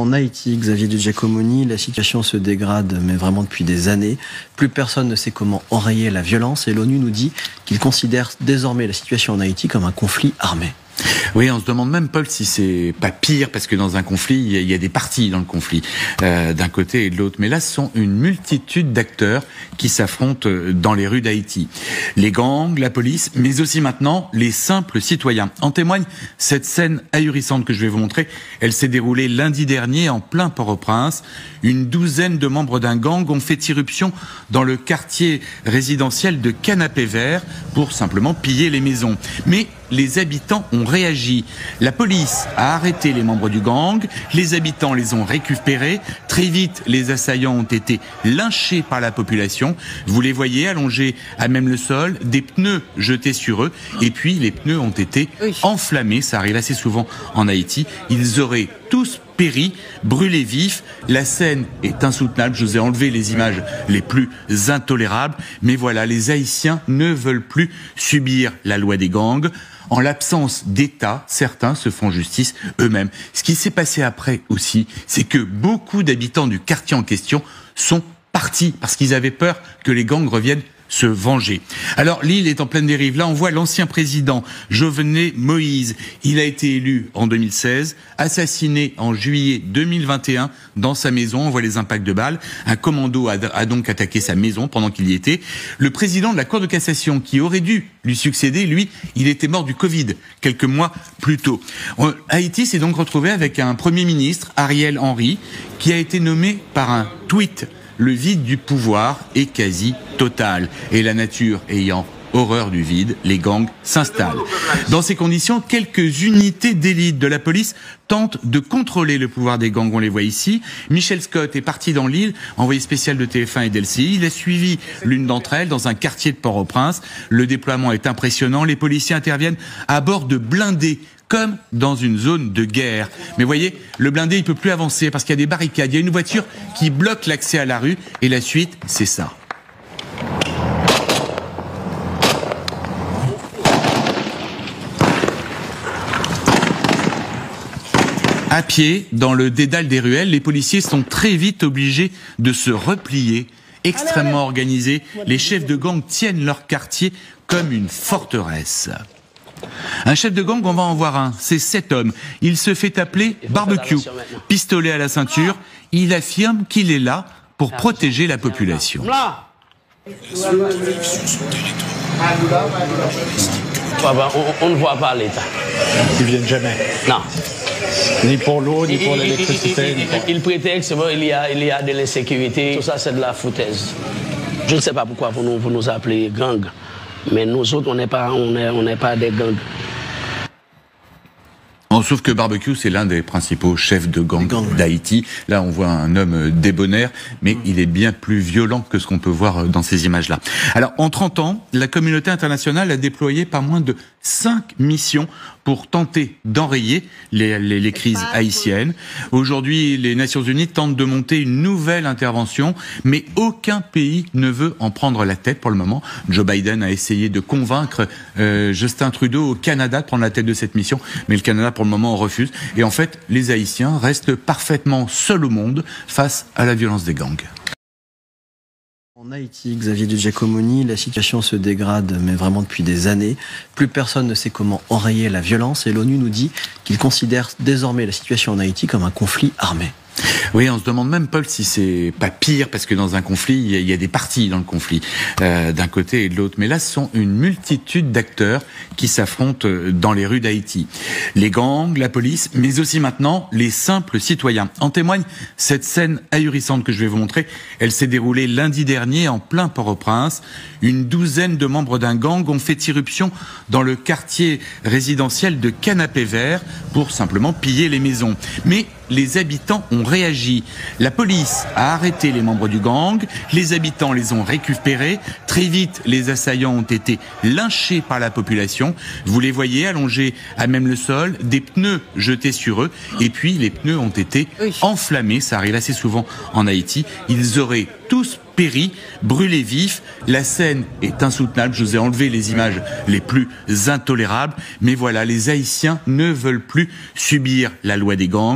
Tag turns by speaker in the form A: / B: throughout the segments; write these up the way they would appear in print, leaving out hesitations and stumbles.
A: En Haïti, Xavier de Giacomoni, la situation se dégrade, mais vraiment depuis des années. Plus personne ne sait comment enrayer la violence et l'ONU nous dit qu'il considère désormais la situation en Haïti comme un conflit armé.
B: Oui, on se demande même, Paul, si c'est pas pire, parce que dans un conflit, il y a des parties dans le conflit, d'un côté et de l'autre. Mais là, ce sont une multitude d'acteurs qui s'affrontent dans les rues d'Haïti. Les gangs, la police, mais aussi maintenant les simples citoyens. En témoigne cette scène ahurissante que je vais vous montrer. Elle s'est déroulée lundi dernier en plein Port-au-Prince. Une douzaine de membres d'un gang ont fait irruption dans le quartier résidentiel de Canapé Vert pour simplement piller les maisons. Mais les habitants ont réagi. La police a arrêté les membres du gang, les habitants les ont récupérés. Très vite, les assaillants ont été lynchés par la population. Vous les voyez allongés à même le sol, des pneus jetés sur eux, et puis les pneus ont été enflammés. Ça arrive assez souvent en Haïti. Ils auraient tous péri, brûlés vifs. La scène est insoutenable. Je vous ai enlevé les images les plus intolérables. Mais voilà, les Haïtiens ne veulent plus subir la loi des gangs. En l'absence d'État, certains se font justice eux-mêmes. Ce qui s'est passé après aussi, c'est que beaucoup d'habitants du quartier en question sont partis parce qu'ils avaient peur que les gangs reviennent se venger. Alors l'île est en pleine dérive. Là, on voit l'ancien président Jovenel Moïse. Il a été élu en 2016, assassiné en juillet 2021 dans sa maison. On voit les impacts de balles. Un commando a donc attaqué sa maison pendant qu'il y était. Le président de la Cour de cassation, qui aurait dû lui succéder, lui, il était mort du Covid quelques mois plus tôt. Haïti s'est donc retrouvé avec un Premier ministre, Ariel Henry, qui a été nommé par un tweet. Le vide du pouvoir est quasi total. Et la nature ayant horreur du vide, les gangs s'installent. Dans ces conditions, quelques unités d'élite de la police tentent de contrôler le pouvoir des gangs. On les voit ici. Michel Scott est parti dans l'île, envoyé spécial de TF1 et d'LCI. Il a suivi l'une d'entre elles dans un quartier de Port-au-Prince. Le déploiement est impressionnant. Les policiers interviennent à bord de blindés, comme dans une zone de guerre. Mais voyez, le blindé, il peut plus avancer parce qu'il y a des barricades. Il y a une voiture qui bloque l'accès à la rue. Et la suite, c'est ça. À pied, dans le dédale des ruelles, les policiers sont très vite obligés de se replier. Extrêmement organisés, les chefs de gang tiennent leur quartier comme une forteresse. Un chef de gang, on va en voir un, c'est cet homme. Il se fait appeler Barbecue, pistolet à la ceinture. Il affirme qu'il est là pour protéger la population.
C: On ne voit pas l'État.
D: Ils viennent jamais.
C: Non.
D: Ni pour l'eau, ni pour l'électricité.
C: Il prétexte qu'il y a de l'insécurité. Tout ça, c'est de la foutaise. Je ne sais pas pourquoi vous nous appelez gang. Mais nous autres, on n'est pas des gangs.
B: Sauf que Barbecue, c'est l'un des principaux chefs de gang d'Haïti. Là, on voit un homme débonnaire, mais il est bien plus violent que ce qu'on peut voir dans ces images-là. Alors, en 30 ans, la communauté internationale a déployé pas moins de 5 missions pour tenter d'enrayer les crises haïtiennes. Aujourd'hui, les Nations Unies tentent de monter une nouvelle intervention, mais aucun pays ne veut en prendre la tête pour le moment. Joe Biden a essayé de convaincre Justin Trudeau au Canada de prendre la tête de cette mission, mais le Canada, pour le moment, refuse. Et en fait, les Haïtiens restent parfaitement seuls au monde face à la violence des gangs.
A: En Haïti, Xavier de Giacomoni, la situation se dégrade, mais vraiment depuis des années. Plus personne ne sait comment enrayer la violence et l'ONU nous dit qu'il considère désormais la situation en Haïti comme un conflit armé.
B: Oui, on se demande même, Paul, si c'est pas pire, parce que dans un conflit, il y a des parties dans le conflit, d'un côté et de l'autre. Mais là, ce sont une multitude d'acteurs qui s'affrontent dans les rues d'Haïti. Les gangs, la police, mais aussi maintenant les simples citoyens. En témoigne cette scène ahurissante que je vais vous montrer. Elle s'est déroulée lundi dernier en plein Port-au-Prince. Une douzaine de membres d'un gang ont fait irruption dans le quartier résidentiel de Canapé Vert pour simplement piller les maisons. Mais les habitants ont réagi. La police a arrêté les membres du gang, les habitants les ont récupérés. Très vite, les assaillants ont été lynchés par la population. Vous les voyez allongés à même le sol, des pneus jetés sur eux, et puis les pneus ont été enflammés. Ça arrive assez souvent en Haïti. Ils auraient tous péri, brûlés vifs. La scène est insoutenable. Je vous ai enlevé les images les plus intolérables. Mais voilà, les Haïtiens ne veulent plus subir la loi des gangs.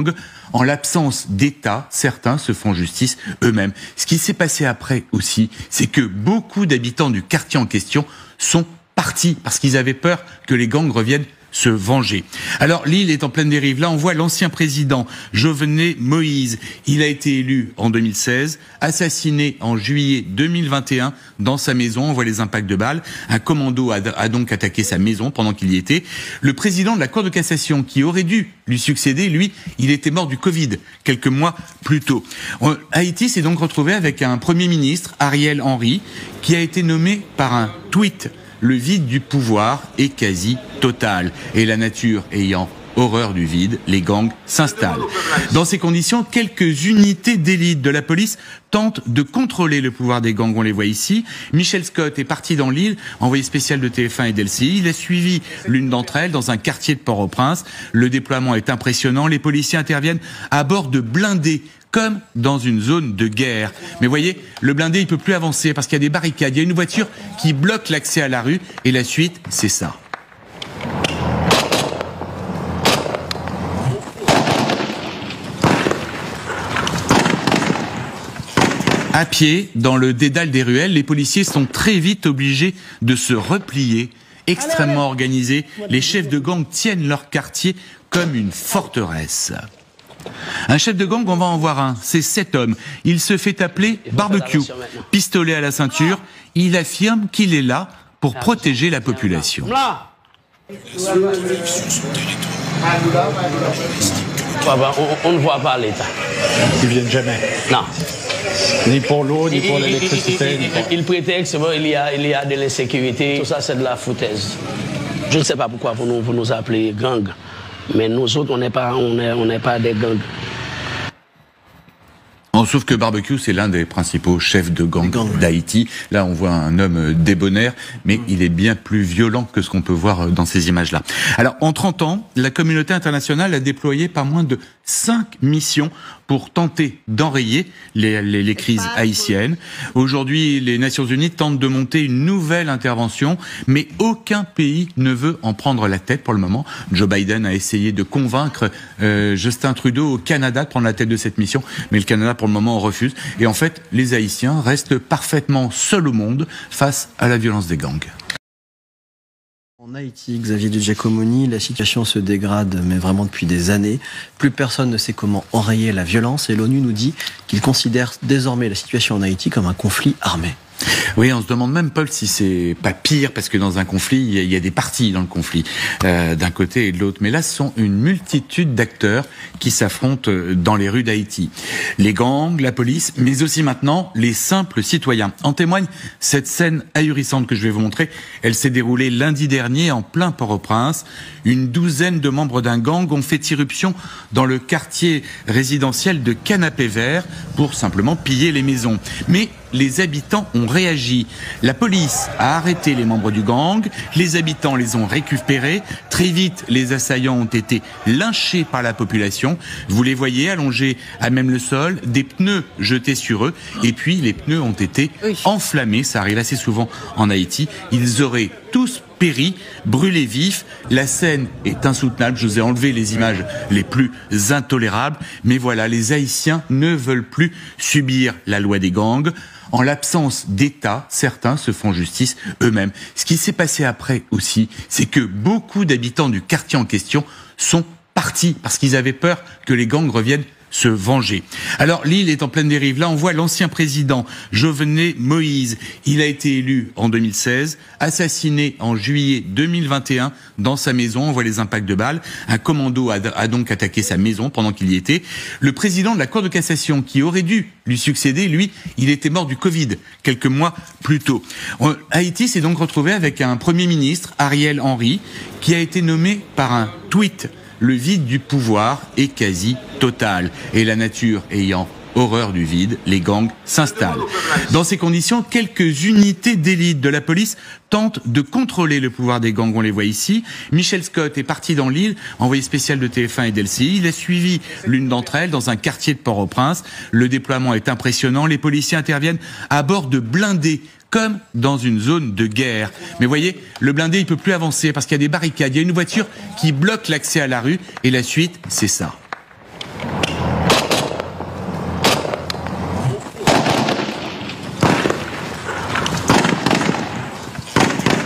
B: En l'absence d'État, certains se font justice eux-mêmes. Ce qui s'est passé après aussi, c'est que beaucoup d'habitants du quartier en question sont partis parce qu'ils avaient peur que les gangs reviennent se venger. Alors l'île est en pleine dérive. Là, on voit l'ancien président Jovenel Moïse. Il a été élu en 2016, assassiné en juillet 2021 dans sa maison. On voit les impacts de balles. Un commando a donc attaqué sa maison pendant qu'il y était. Le président de la Cour de cassation, qui aurait dû lui succéder, lui, il était mort du Covid quelques mois plus tôt. Haïti s'est donc retrouvé avec un Premier ministre, Ariel Henry, qui a été nommé par un tweet. Le vide du pouvoir est quasi total. Et la nature ayant horreur du vide, les gangs s'installent. Dans ces conditions, quelques unités d'élite de la police tentent de contrôler le pouvoir des gangs. On les voit ici. Michel Scott est parti dans l'île, envoyé spécial de TF1 et d'LCI. Il a suivi l'une d'entre elles dans un quartier de Port-au-Prince. Le déploiement est impressionnant. Les policiers interviennent à bord de blindés, comme dans une zone de guerre. Mais voyez, le blindé, il peut plus avancer parce qu'il y a des barricades. Il y a une voiture qui bloque l'accès à la rue. Et la suite, c'est ça. À pied, dans le dédale des ruelles, les policiers sont très vite obligés de se replier. Extrêmement organisés, les chefs de gang tiennent leur quartier comme une forteresse. Un chef de gang, on va en voir un, c'est cet homme. Il se fait appeler Barbecue, pistolet à la ceinture. Il affirme qu'il est là pour protéger la population.
C: On ne voit pas l'État.
D: Ils viennent jamais.
C: Non.
D: Ni pour l'eau, ni pour l'électricité.
C: Il prétexte qu'il y a de l'insécurité. Tout ça, c'est de la foutaise. Je ne sais pas pourquoi vous nous appelez gang. Mais nous autres, on n'est pas des gangs.
B: Sauf que Barbecue, c'est l'un des principaux chefs de gang d'Haïti. Là, on voit un homme débonnaire, mais il est bien plus violent que ce qu'on peut voir dans ces images-là. Alors, en 30 ans, la communauté internationale a déployé pas moins de 5 missions pour tenter d'enrayer les crises haïtiennes. Aujourd'hui, les Nations Unies tentent de monter une nouvelle intervention, mais aucun pays ne veut en prendre la tête pour le moment. Joe Biden a essayé de convaincre Justin Trudeau au Canada de prendre la tête de cette mission, mais le Canada, pour le moment, refuse. Et en fait, les Haïtiens restent parfaitement seuls au monde face à la violence des gangs.
A: En Haïti, Xavier Di Giacomoni, la situation se dégrade, mais vraiment depuis des années. Plus personne ne sait comment enrayer la violence et l'ONU nous dit qu'il considère désormais la situation en Haïti comme un conflit armé.
B: Oui, on se demande même, Paul, si c'est pas pire, parce que dans un conflit, il y a des parties dans le conflit, d'un côté et de l'autre. Mais là, ce sont une multitude d'acteurs qui s'affrontent dans les rues d'Haïti. Les gangs, la police, mais aussi maintenant les simples citoyens. En témoigne cette scène ahurissante que je vais vous montrer. Elle s'est déroulée lundi dernier en plein Port-au-Prince. Une douzaine de membres d'un gang ont fait irruption dans le quartier résidentiel de Canapé Vert pour simplement piller les maisons. Mais les habitants ont réagi. La police a arrêté les membres du gang, les habitants les ont récupérés. Très vite, les assaillants ont été lynchés par la population. Vous les voyez allongés à même le sol, des pneus jetés sur eux, et puis les pneus ont été enflammés. Ça arrive assez souvent en Haïti. Ils auraient tous péri, brûlés vifs. La scène est insoutenable. Je vous ai enlevé les images les plus intolérables. Mais voilà, les Haïtiens ne veulent plus subir la loi des gangs. En l'absence d'État, certains se font justice eux-mêmes. Ce qui s'est passé après aussi, c'est que beaucoup d'habitants du quartier en question sont partis parce qu'ils avaient peur que les gangs reviennent se venger. Alors l'île est en pleine dérive. Là, on voit l'ancien président Jovenel Moïse. Il a été élu en 2016, assassiné en juillet 2021 dans sa maison. On voit les impacts de balles. Un commando a donc attaqué sa maison pendant qu'il y était. Le président de la Cour de cassation, qui aurait dû lui succéder, lui, il était mort du Covid quelques mois plus tôt. Haïti s'est donc retrouvé avec un Premier ministre, Ariel Henry, qui a été nommé par un tweet. Le vide du pouvoir est quasi total. Et la nature ayant horreur du vide, les gangs s'installent. Dans ces conditions, quelques unités d'élite de la police tentent de contrôler le pouvoir des gangs. On les voit ici. Michel Scott est parti dans l'île, envoyé spécial de TF1 et d'LCI. Il a suivi l'une d'entre elles dans un quartier de Port-au-Prince. Le déploiement est impressionnant. Les policiers interviennent à bord de blindés, comme dans une zone de guerre. Mais voyez, le blindé, il peut plus avancer parce qu'il y a des barricades. Il y a une voiture qui bloque l'accès à la rue. Et la suite, c'est ça.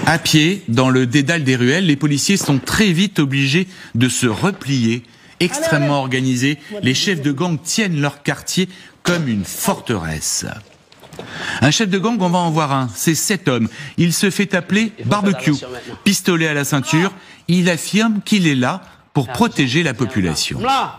B: À pied, dans le dédale des ruelles, les policiers sont très vite obligés de se replier. Extrêmement organisés, les chefs de gang tiennent leur quartier comme une forteresse. Un chef de gang, on va en voir un, c'est cet homme. Il se fait appeler Barbecue. Pistolet à la ceinture, il affirme qu'il est là pour protéger la population.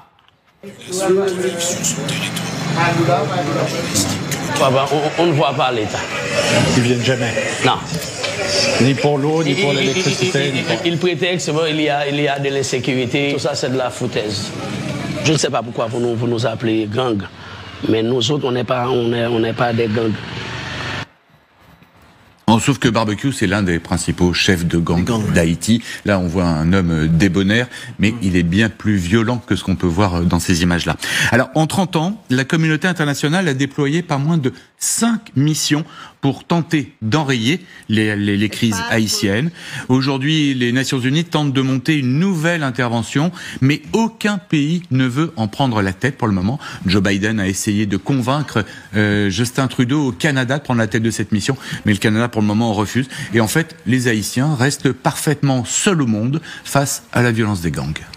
C: On ne voit pas l'État.
D: Ils viennent jamais.
C: Non.
D: Ni pour l'eau, ni pour l'électricité.
C: Il prétexte qu'il y a de l'insécurité. Tout ça, c'est de la foutaise. Je ne sais pas pourquoi vous nous appelez gang. Mais nous autres, on n'est pas des gangs.
B: Sauf que Barbecue, c'est l'un des principaux chefs de gang d'Haïti. Là, on voit un homme débonnaire, mais il est bien plus violent que ce qu'on peut voir dans ces images-là. Alors, en 30 ans, la communauté internationale a déployé pas moins de 5 missions pour tenter d'enrayer les crises haïtiennes. Aujourd'hui, les Nations Unies tentent de monter une nouvelle intervention, mais aucun pays ne veut en prendre la tête pour le moment. Joe Biden a essayé de convaincre Justin Trudeau au Canada de prendre la tête de cette mission, mais le Canada, pour le moment, refuse. Et en fait, les Haïtiens restent parfaitement seuls au monde face à la violence des gangs.